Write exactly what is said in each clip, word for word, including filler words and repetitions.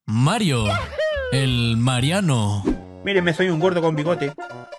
Mario, el Mariano. Mírenme, soy un gordo con bigote.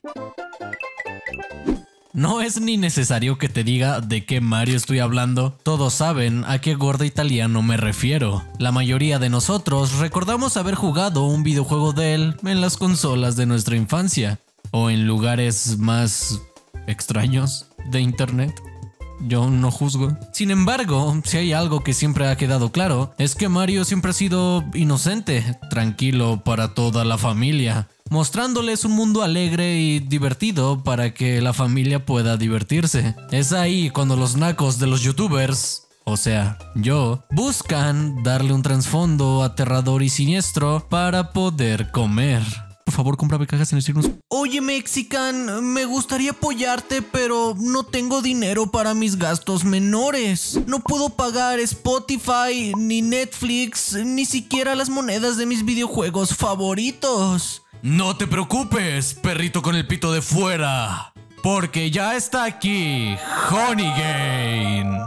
No es ni necesario que te diga de qué Mario estoy hablando, todos saben a qué gordo italiano me refiero. La mayoría de nosotros recordamos haber jugado un videojuego de él en las consolas de nuestra infancia, o en lugares más extraños de internet. Yo no juzgo. Sin embargo, si hay algo que siempre ha quedado claro, es que Mario siempre ha sido inocente, tranquilo para toda la familia, mostrándoles un mundo alegre y divertido para que la familia pueda divertirse. Es ahí cuando los nacos de los youtubers, o sea, yo, buscan darle un trasfondo aterrador y siniestro para poder comer. Por favor, cómprame cajas en el Circus. Oye, Mexican, me gustaría apoyarte, pero no tengo dinero para mis gastos menores. No puedo pagar Spotify, ni Netflix, ni siquiera las monedas de mis videojuegos favoritos. No te preocupes, perrito con el pito de fuera, porque ya está aquí Honeygain.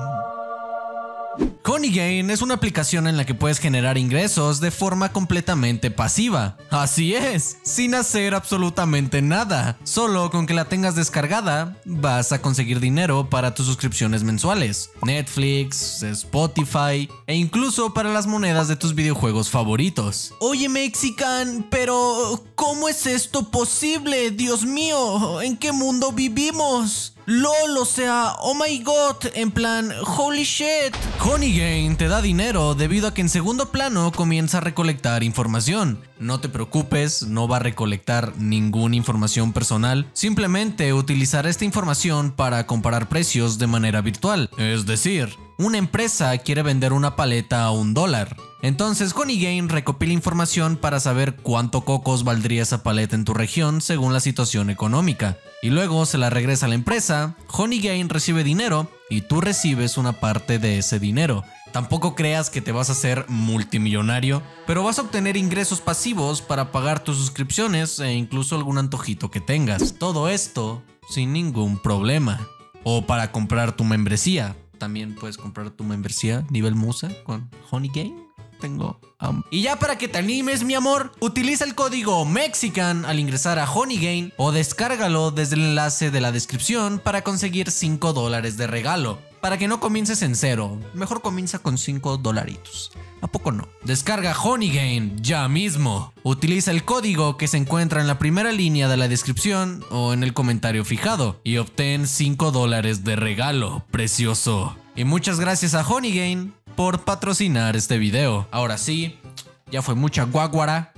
Honeygain es una aplicación en la que puedes generar ingresos de forma completamente pasiva. Así es, sin hacer absolutamente nada. Solo con que la tengas descargada, vas a conseguir dinero para tus suscripciones mensuales, Netflix, Spotify e incluso para las monedas de tus videojuegos favoritos. Oye, Mexican, pero ¿cómo es esto posible? Dios mío, ¿en qué mundo vivimos? LOL, o sea, oh my god, en plan, holy shit. Honeygain te da dinero debido a que en segundo plano comienza a recolectar información. No te preocupes, no va a recolectar ninguna información personal, simplemente utilizará esta información para comparar precios de manera virtual. Es decir, una empresa quiere vender una paleta a un dólar. Entonces Honeygain recopila información para saber cuánto cocos valdría esa paleta en tu región según la situación económica. Y luego se la regresa a la empresa, Honeygain recibe dinero y tú recibes una parte de ese dinero. Tampoco creas que te vas a hacer multimillonario, pero vas a obtener ingresos pasivos para pagar tus suscripciones e incluso algún antojito que tengas. Todo esto sin ningún problema. O para comprar tu membresía. También puedes comprar tu membresía nivel Musa con Honeygain. Tengo um. Y ya para que te animes, mi amor, utiliza el código Mexican al ingresar a Honeygain o descárgalo desde el enlace de la descripción para conseguir cinco dólares de regalo. Para que no comiences en cero, mejor comienza con cinco dolaritos. ¿A poco no? Descarga Honeygain ya mismo. Utiliza el código que se encuentra en la primera línea de la descripción o en el comentario fijado y obtén cinco dólares de regalo, precioso. Y muchas gracias a Honeygain por patrocinar este video. Ahora sí, ya fue mucha guaguara.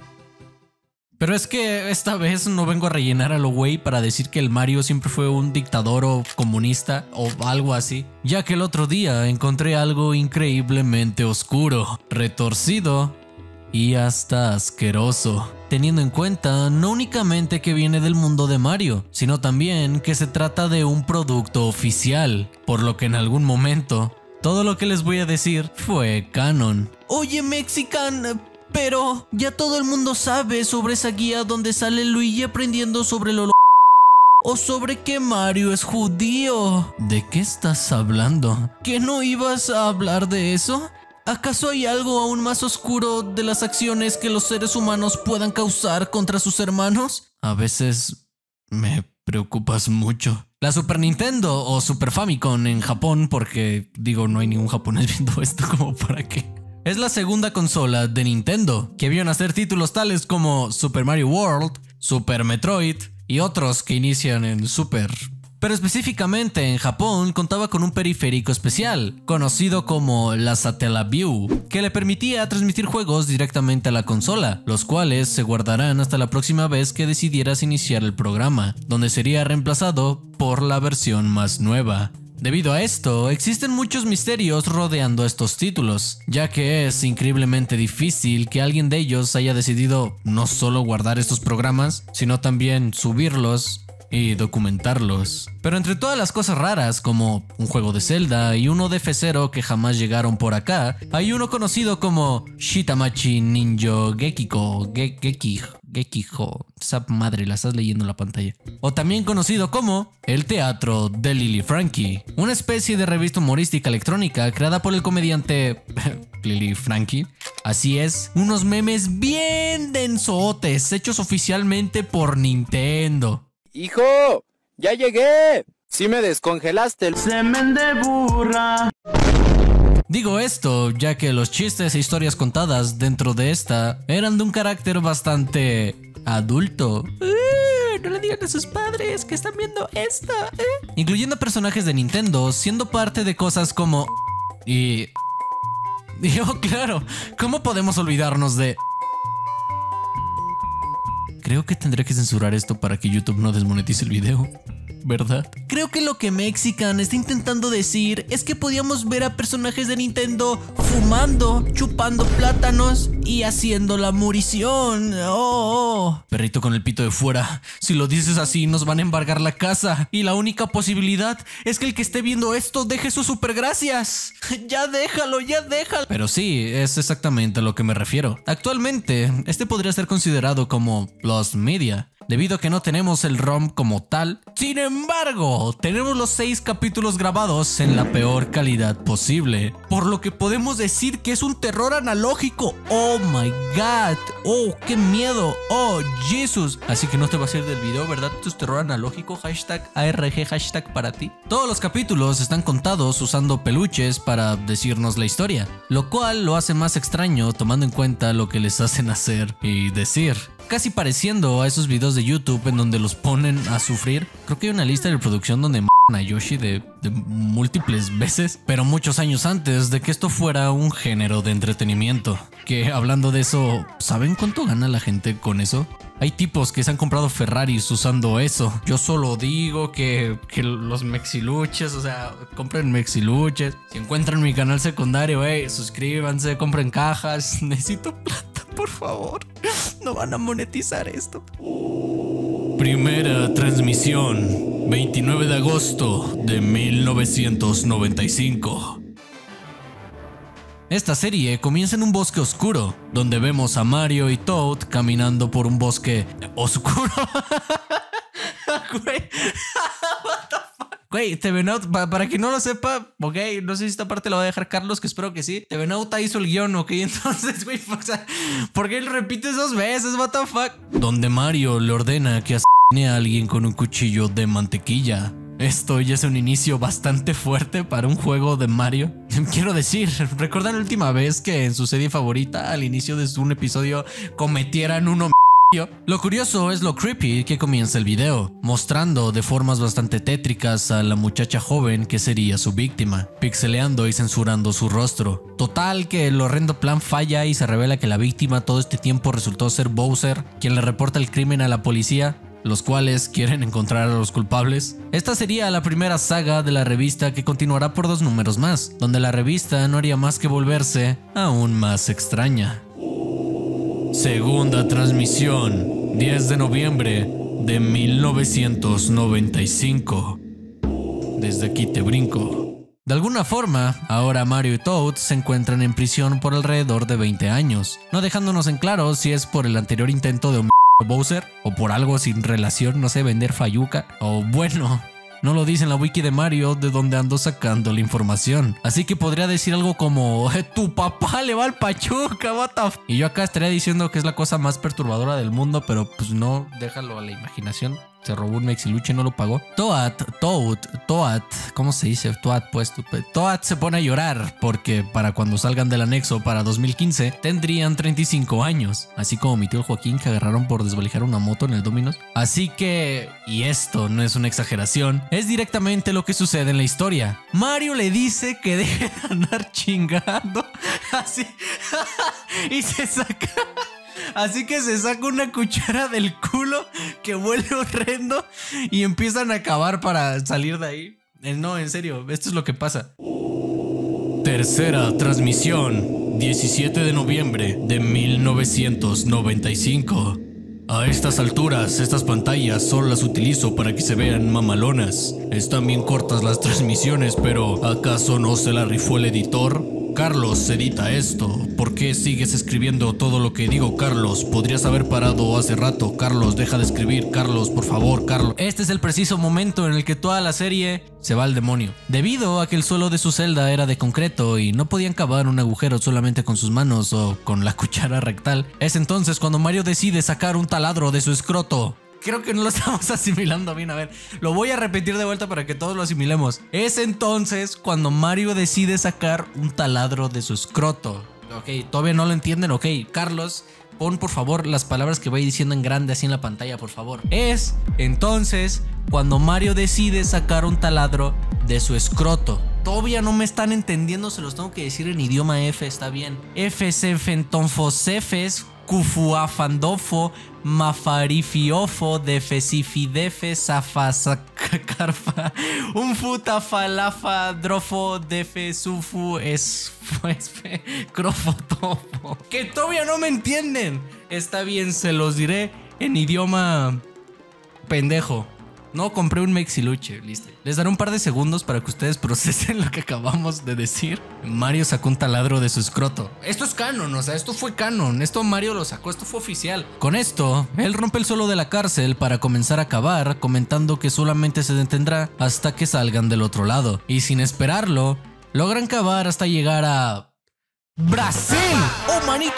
Pero es que esta vez no vengo a rellenar a lo güey para decir que el Mario siempre fue un dictador o comunista o algo así, ya que el otro día encontré algo increíblemente oscuro, retorcido y hasta asqueroso, teniendo en cuenta no únicamente que viene del mundo de Mario, sino también que se trata de un producto oficial, por lo que en algún momento todo lo que les voy a decir fue canon. Oye, Mexican, pero ya todo el mundo sabe sobre esa guía donde sale Luigi aprendiendo sobre el holo... o sobre que Mario es judío. ¿De qué estás hablando? ¿Que no ibas a hablar de eso? ¿Acaso hay algo aún más oscuro de las acciones que los seres humanos puedan causar contra sus hermanos? A veces me preocupas mucho. La Super Nintendo o Super Famicom en Japón, porque digo, no hay ningún japonés viendo esto como para qué. Es la segunda consola de Nintendo, que vio nacer títulos tales como Super Mario World, Super Metroid y otros que inician en Super. Pero específicamente en Japón contaba con un periférico especial, conocido como la Satellaview, que le permitía transmitir juegos directamente a la consola, los cuales se guardarán hasta la próxima vez que decidieras iniciar el programa, donde sería reemplazado por la versión más nueva. Debido a esto, existen muchos misterios rodeando estos títulos, ya que es increíblemente difícil que alguien de ellos haya decidido no solo guardar estos programas, sino también subirlos y documentarlos. Pero entre todas las cosas raras, como un juego de Zelda y uno de F cero que jamás llegaron por acá, hay uno conocido como Shitamachi Ninjo Gekiko, Ge Gekiko. Gekijo, esa madre, la estás leyendo en la pantalla. O también conocido como El Teatro de Lily Frankie, una especie de revista humorística electrónica creada por el comediante Lily Frankie. Así es, unos memes bien densotes, hechos oficialmente por Nintendo. ¡Hijo! ¡Ya llegué! ¡Sí me descongelaste el semen de burra! Digo esto ya que los chistes e historias contadas dentro de esta eran de un carácter bastante adulto. Uh, no le digan a sus padres que están viendo esto. Uh. Incluyendo personajes de Nintendo, siendo parte de cosas como... Y... Y oh, claro, ¿cómo podemos olvidarnos de...? Creo que tendré que censurar esto para que YouTube no desmonetice el video, ¿verdad? Creo que lo que Mexican está intentando decir es que podíamos ver a personajes de Nintendo fumando, chupando plátanos y haciendo la murición. Oh, oh. Perrito con el pito de fuera, si lo dices así nos van a embargar la casa y la única posibilidad es que el que esté viendo esto deje sus supergracias. Ya déjalo, ya déjalo. Pero sí, es exactamente a lo que me refiero. Actualmente, este podría ser considerado como Lost Media, debido a que no tenemos el ROM como tal. Sin embargo, tenemos los seis capítulos grabados en la peor calidad posible, por lo que podemos decir que es un terror analógico. Oh my god, oh qué miedo, oh Jesus. Así que no te vas a ir del video, ¿verdad? Esto es terror analógico, hashtag A R G, hashtag para ti. Todos los capítulos están contados usando peluches para decirnos la historia, lo cual lo hace más extraño tomando en cuenta lo que les hacen hacer y decir. Casi pareciendo a esos videos de YouTube en donde los ponen a sufrir. Creo que hay una lista de reproducción donde m***n a Yoshi de, de múltiples veces, pero muchos años antes de que esto fuera un género de entretenimiento. Que hablando de eso, ¿saben cuánto gana la gente con eso? Hay tipos que se han comprado Ferraris usando eso. Yo solo digo que, que los mexiluches, o sea, compren mexiluches. Si encuentran mi canal secundario, hey, suscríbanse, compren cajas. Necesito plata, por favor. No van a monetizar esto. Primera transmisión, veintinueve de agosto de mil novecientos noventa y cinco. Esta serie comienza en un bosque oscuro, donde vemos a Mario y Toad caminando por un bosque oscuro. Güey, what the fuck? Güey, T V Note, pa para quien no lo sepa, ok, no sé si esta parte la va a dejar Carlos, que espero que sí. T V Note hizo el guión, ok, entonces, güey, o sea, ¿por qué lo repites dos veces? What the fuck? Donde Mario le ordena que asesine a alguien con un cuchillo de mantequilla. Esto ya es un inicio bastante fuerte para un juego de Mario. Quiero decir, ¿recuerdan la última vez que en su serie favorita, al inicio de un episodio, cometieran un homicidio? Lo curioso es lo creepy que comienza el video, mostrando de formas bastante tétricas a la muchacha joven que sería su víctima, pixeleando y censurando su rostro. Total que el horrendo plan falla y se revela que la víctima todo este tiempo resultó ser Bowser, quien le reporta el crimen a la policía, los cuales quieren encontrar a los culpables. Esta sería la primera saga de la revista, que continuará por dos números más, donde la revista no haría más que volverse aún más extraña. Segunda transmisión, diez de noviembre de mil novecientos noventa y cinco. Desde aquí te brinco. De alguna forma, ahora Mario y Toad se encuentran en prisión por alrededor de veinte años, no dejándonos en claro si es por el anterior intento de homicidio Bowser o por algo sin relación, no sé, vender fayuca, o bueno, no lo dice en la wiki de Mario, de donde ando sacando la información. Así que podría decir algo como tu papá le va al Pachuca, what the f. Y yo acá estaría diciendo que es la cosa más perturbadora del mundo, pero pues no, déjalo a la imaginación. Se robó un mexiluche y no lo pagó. Toad, Toad, Toad, ¿cómo se dice? Toad, pues. Toad se pone a llorar porque para cuando salgan del anexo para dos mil quince tendrían treinta y cinco años. Así como mi tío el Joaquín, que agarraron por desvalijar una moto en el Domino's. Así que, y esto no es una exageración, es directamente lo que sucede en la historia. Mario le dice que deje de andar chingando. Así. Y se saca... Así que se saca una cuchara del culo que huele horrendo y empiezan a cavar para salir de ahí. No, en serio, esto es lo que pasa. Tercera transmisión, diecisiete de noviembre de mil novecientos noventa y cinco. A estas alturas, estas pantallas solo las utilizo para que se vean mamalonas. Están bien cortas las transmisiones, pero ¿acaso no se la rifó el editor? Carlos, edita esto. ¿Por qué sigues escribiendo todo lo que digo, Carlos? Podrías haber parado hace rato. Carlos, deja de escribir. Carlos, por favor, Carlos. Este es el preciso momento en el que toda la serie se va al demonio. Debido a que el suelo de su celda era de concreto y no podían cavar un agujero solamente con sus manos o con la cuchara rectal, es entonces cuando Mario decide sacar un taladro de su escroto. Creo que no lo estamos asimilando bien. A ver, lo voy a repetir de vuelta para que todos lo asimilemos. Es entonces cuando Mario decide sacar un taladro de su escroto. Ok, todavía no lo entienden. Ok, Carlos, pon por favor las palabras que voy diciendo en grande así en la pantalla, por favor. Es entonces cuando Mario decide sacar un taladro de su escroto. Todavía no me están entendiendo, se los tengo que decir en idioma F, está bien. F, fentonfosefes, cufuafandofo, mafarifiofo, defesifidefe, zafazacarfa, un futafalafa, drofo, defesufu, esfe, crofotofo. Que todavía no me entienden. Está bien, se los diré en idioma pendejo. No, compré un mexiluche, listo. Les daré un par de segundos para que ustedes procesen lo que acabamos de decir. Mario sacó un taladro de su escroto. Esto es canon, o sea, esto fue canon. Esto Mario lo sacó, esto fue oficial. Con esto, él rompe el suelo de la cárcel para comenzar a cavar, comentando que solamente se detendrá hasta que salgan del otro lado. Y sin esperarlo, logran cavar hasta llegar a... ¡Brasil! ¡Oh, manito!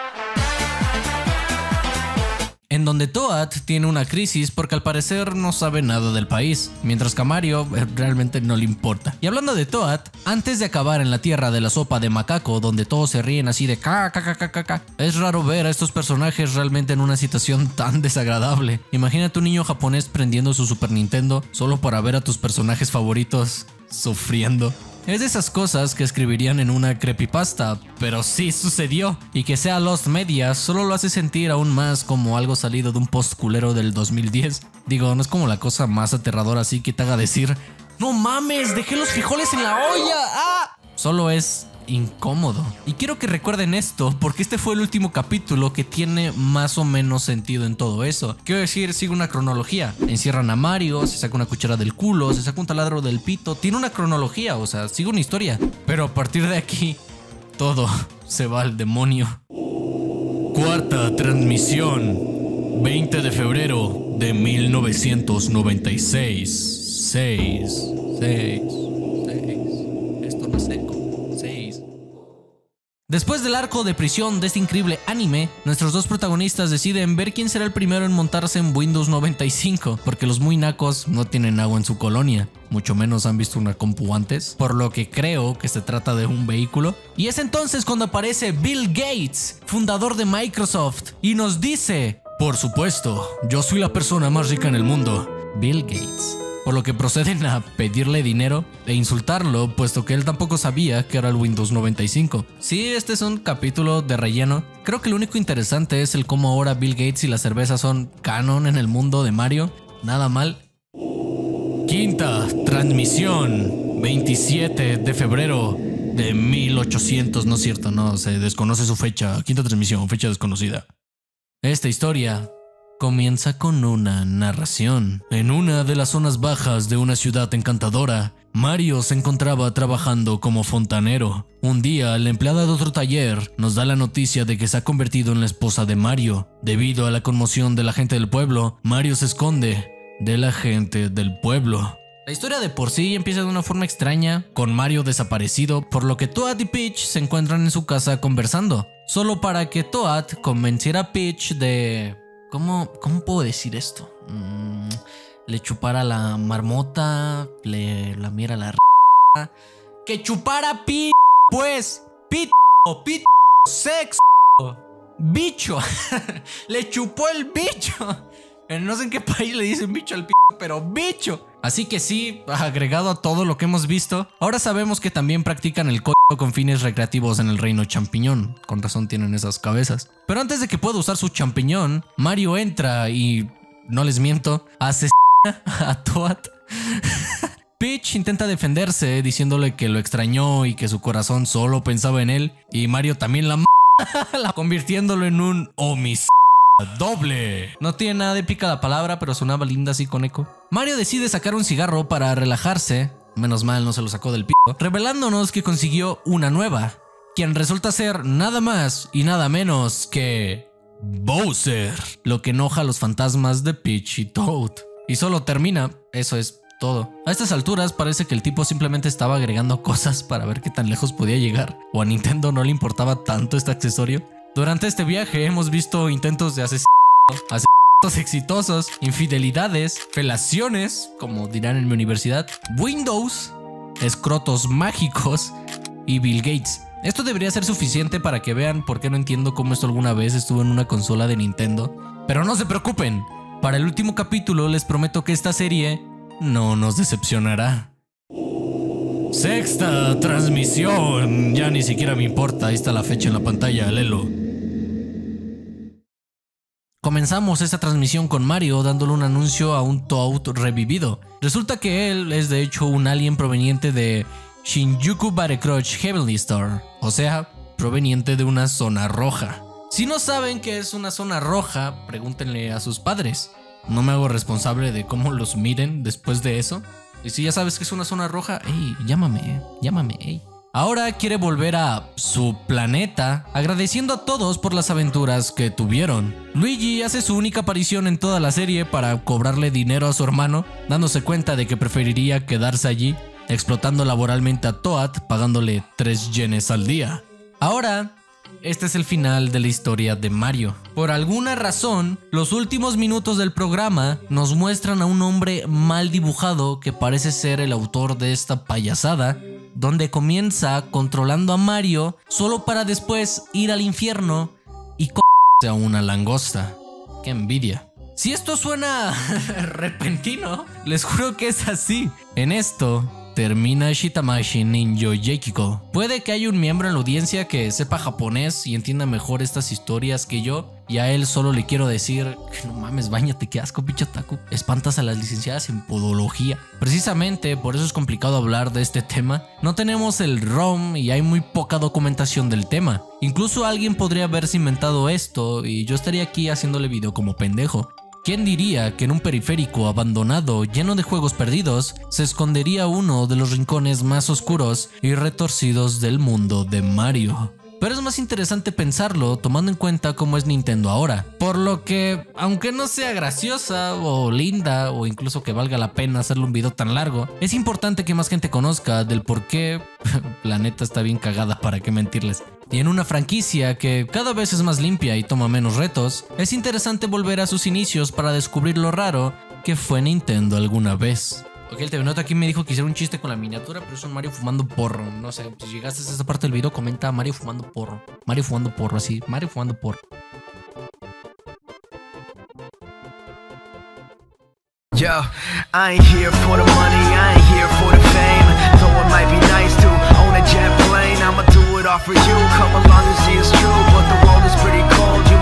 En donde Toad tiene una crisis porque al parecer no sabe nada del país, mientras que a Mario eh, realmente no le importa. Y hablando de Toad, antes de acabar en la tierra de la sopa de macaco, donde todos se ríen así de ca, ca, ca, ca, ca, ca, es raro ver a estos personajes realmente en una situación tan desagradable. Imagínate un niño japonés prendiendo su Super Nintendo solo para ver a tus personajes favoritos sufriendo. Es de esas cosas que escribirían en una creepypasta, pero sí sucedió. Y que sea Lost Media solo lo hace sentir aún más como algo salido de un post culero del dos mil diez. Digo, no es como la cosa más aterradora así que te haga decir ¡no mames! ¡Dejé los frijoles en la olla! ¡Ah! Solo es incómodo. Y quiero que recuerden esto porque este fue el último capítulo que tiene más o menos sentido en todo eso. Quiero decir, sigue una cronología. Encierran a Mario, se saca una cuchara del culo, se saca un taladro del pito. Tiene una cronología, o sea, sigue una historia. Pero a partir de aquí, todo se va al demonio. Cuarta transmisión. veinte de febrero de mil novecientos noventa y seis. seis. seis. seis. Esto no es seco. Después del arco de prisión de este increíble anime, nuestros dos protagonistas deciden ver quién será el primero en montarse en Windows noventa y cinco, porque los muy nacos no tienen agua en su colonia, mucho menos han visto una compu antes, por lo que creo que se trata de un vehículo. Y es entonces cuando aparece Bill Gates, fundador de Microsoft, y nos dice: por supuesto, yo soy la persona más rica en el mundo, Bill Gates. Por lo que proceden a pedirle dinero e insultarlo, puesto que él tampoco sabía que era el Windows noventa y cinco. Sí, este es un capítulo de relleno. Creo que lo único interesante es el cómo ahora Bill Gates y la cerveza son canon en el mundo de Mario. Nada mal. Quinta transmisión, veintisiete de febrero de mil ochocientos. No es cierto, no, se desconoce su fecha. Quinta transmisión, fecha desconocida. Esta historia comienza con una narración. En una de las zonas bajas de una ciudad encantadora, Mario se encontraba trabajando como fontanero. Un día, la empleada de otro taller nos da la noticia de que se ha convertido en la esposa de Mario. Debido a la conmoción de la gente del pueblo, Mario se esconde de la gente del pueblo. La historia de por sí empieza de una forma extraña, con Mario desaparecido, por lo que Toad y Peach se encuentran en su casa conversando, solo para que Toad convenciera a Peach de... ¿Cómo, ¿Cómo puedo decir esto? Mm, le chupara la marmota, le lamiera la r... ¡Que chupara p... pues! ¡Pit... pit... sexo! ¡Bicho! ¡Le chupó el bicho! No sé en qué país le dicen bicho al p... pero bicho. Así que sí, agregado a todo lo que hemos visto, ahora sabemos que también practican el co... con fines recreativos en el reino champiñón. Con razón tienen esas cabezas. Pero antes de que pueda usar su champiñón, Mario entra y, no les miento, asesina a Toad. Peach intenta defenderse diciéndole que lo extrañó y que su corazón solo pensaba en él, y Mario también la m***, convirtiéndolo en un homicida. doble. No tiene nada de épica la palabra, pero sonaba linda así con eco. Mario decide sacar un cigarro para relajarse. Menos mal no se lo sacó del p***, revelándonos que consiguió una nueva, quien resulta ser nada más y nada menos que Bowser, lo que enoja a los fantasmas de Peach y Toad. Y solo termina, eso es todo. A estas alturas parece que el tipo simplemente estaba agregando cosas para ver qué tan lejos podía llegar, o a Nintendo no le importaba tanto este accesorio. Durante este viaje hemos visto intentos de asesinato, asesinatos exitosos, infidelidades, felaciones, como dirán en mi universidad, Windows, escrotos mágicos y Bill Gates. Esto debería ser suficiente para que vean por qué no entiendo cómo esto alguna vez estuvo en una consola de Nintendo. Pero no se preocupen, para el último capítulo les prometo que esta serie no nos decepcionará. Sexta transmisión, ya ni siquiera me importa, ahí está la fecha en la pantalla, lelo. Comenzamos esta transmisión con Mario dándole un anuncio a un Toad revivido. Resulta que él es de hecho un alien proveniente de Shinjuku Barecroch Heavenly Star, o sea, proveniente de una zona roja. Si no saben qué es una zona roja, pregúntenle a sus padres. No me hago responsable de cómo los miren después de eso. Y si ya sabes que es una zona roja, hey, llámame, llámame, hey. Ahora quiere volver a su planeta, agradeciendo a todos por las aventuras que tuvieron. Luigi hace su única aparición en toda la serie para cobrarle dinero a su hermano, dándose cuenta de que preferiría quedarse allí, explotando laboralmente a Toad, pagándole tres yenes al día. Ahora, este es el final de la historia de Mario. Por alguna razón, los últimos minutos del programa nos muestran a un hombre mal dibujado que parece ser el autor de esta payasada, donde comienza controlando a Mario solo para después ir al infierno y c***se a una langosta. ¡Qué envidia! Si esto suena repentino, les juro que es así. En esto termina Shitamashi Ninjo Yakiko. Puede que haya un miembro en la audiencia que sepa japonés y entienda mejor estas historias que yo, y a él solo le quiero decir que no mames, báñate, qué asco, pinche otaku. Espantas a las licenciadas en podología. Precisamente por eso es complicado hablar de este tema. No tenemos el ROM y hay muy poca documentación del tema. Incluso alguien podría haberse inventado esto y yo estaría aquí haciéndole video como pendejo. ¿Quién diría que en un periférico abandonado lleno de juegos perdidos se escondería uno de los rincones más oscuros y retorcidos del mundo de Mario? Pero es más interesante pensarlo tomando en cuenta cómo es Nintendo ahora. Por lo que, aunque no sea graciosa o linda o incluso que valga la pena hacerle un video tan largo, es importante que más gente conozca del por qué la neta está bien cagada, para qué mentirles. Y en una franquicia que cada vez es más limpia y toma menos retos, es interesante volver a sus inicios para descubrir lo raro que fue Nintendo alguna vez. Ok, el T V Nota aquí me dijo que hiciera un chiste con la miniatura, pero es un Mario fumando porro. No sé, si llegaste a esta parte del video, comenta Mario fumando porro. Mario fumando porro, así, Mario fumando porro. Yo, I ain't here for the money, I ain't here for the fame. Though it might be nice to own a jet plane, I'ma do it all for you. Come along and see it's true, but the world is pretty cold.